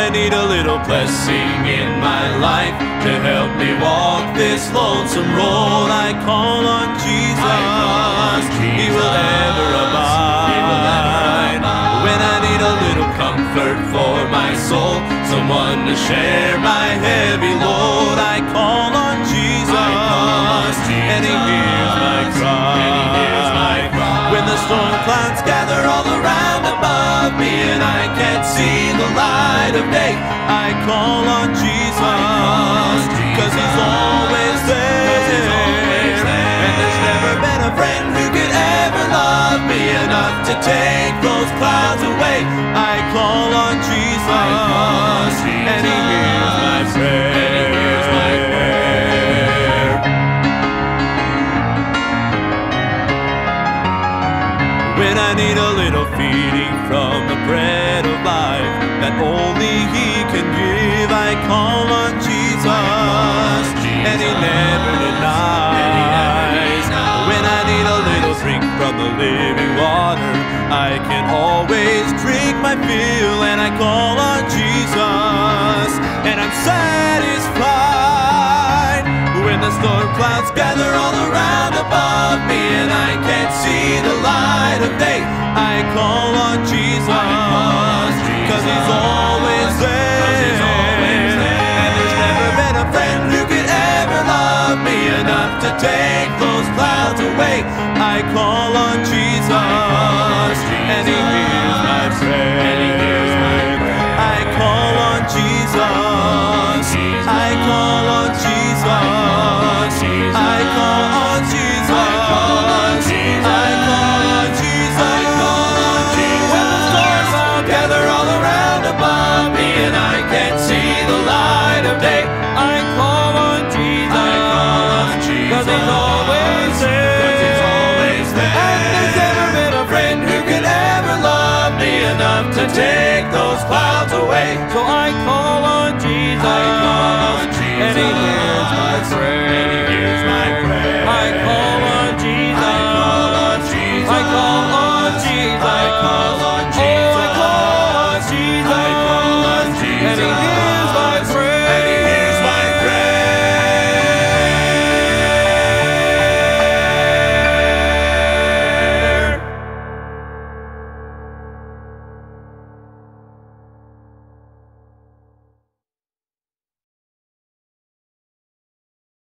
I need a little blessing in my life to help me walk this lonesome road, I call on Jesus. He will ever abide. When I need a little comfort for my soul, someone to share my heavy load, I call on Jesus, and He hears my cry. When the storm clouds gather all around above me and I can't see the light of day, I call on Jesus, 'cause He's always there. And there's never been a friend who could ever love me enough to take those clouds away. I call on Jesus, and He hears my prayer. When I need a little feeding from the bread of life that only He can give, I call on Jesus, and He never denies. When I need a little drink from the living water, I can always drink my fill, and I call on Jesus, and I'm satisfied. When the storm clouds gather all around above me and I can't see the light of day, I call on Jesus, 'cause He's always there. And there's never been a friend who could ever love me enough to take those clouds away. I call on Jesus, and He hears my prayer. I call on Jesus, I call on Jesus, I call on Jesus, I call on Jesus, I call on Jesus. When the storms all gather all around above me and I can't see the light of day, I call on Jesus, 'cause He's always there. And there's never been a friend who could ever love me enough to take those clouds away. So I call on Jesus.